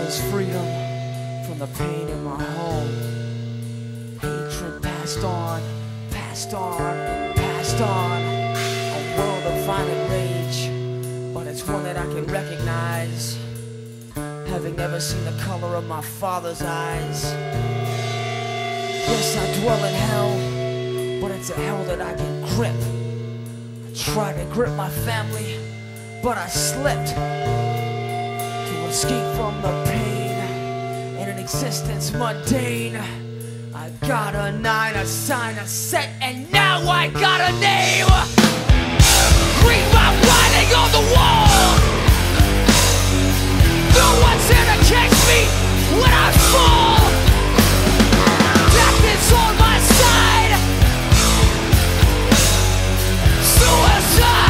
is freedom from the pain in my home. Hatred passed on, passed on, passed on. A world of violent rage, but it's one that I can recognize, having never seen the color of my father's eyes. Yes, I dwell in hell, but it's a hell that I can grip. I tried to grip my family, but I slipped. To escape from the pain in an existence mundane, I got a 9, a sign, a set, and now I got a name. Read my writing on the wall. No one's here to catch me when I fall. Death is on my side. Suicide.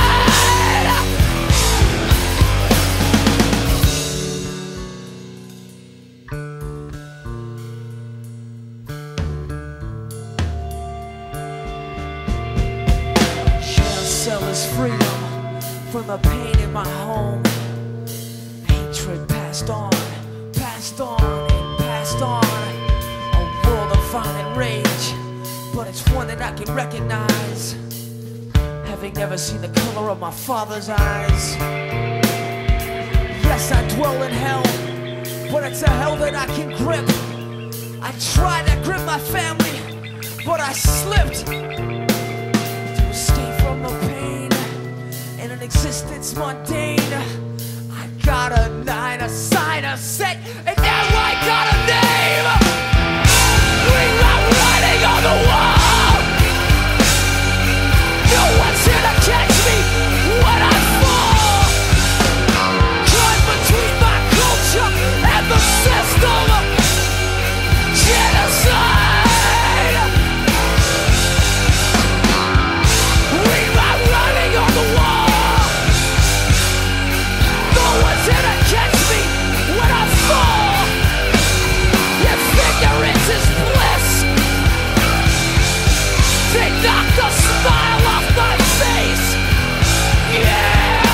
Jail cell is freedom from the pain in my home. Hatred passed on, passed on, and passed on. A world of violent rage, but it's one that I can recognize, having never seen the color of my father's eyes. Yes, I dwell in hell, but it's a hell that I can grip. I tried to grip my family, but I slipped. To escape from the pain in an existence mundane, I got a 9, a sign, a set, and now I got a name. Read my writing on the wall. No one's here to catch me when I fall. Caught between my culture and the system. Genocide. Read my writing on the wall. No one's here to catch me when I fall. If ignorance is bliss, they knock the smile off my face. Yeah.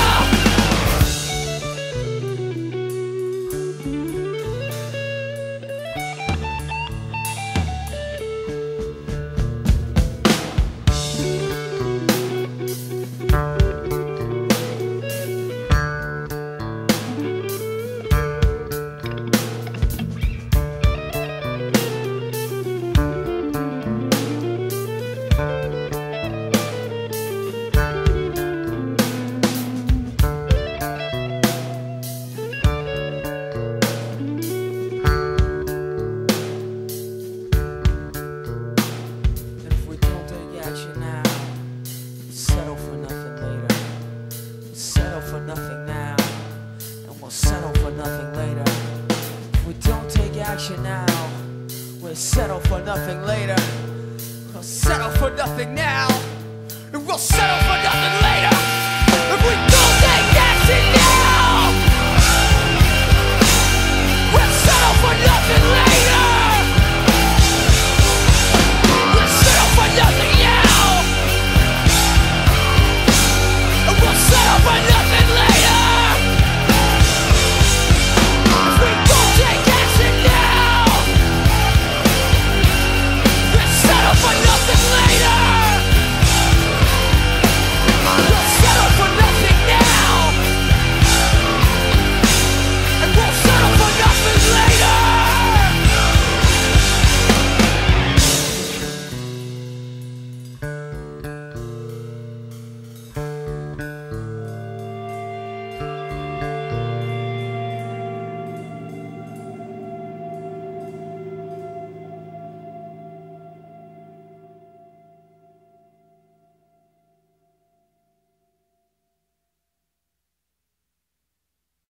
Now we'll settle for nothing later. We'll settle for nothing now, and we'll settle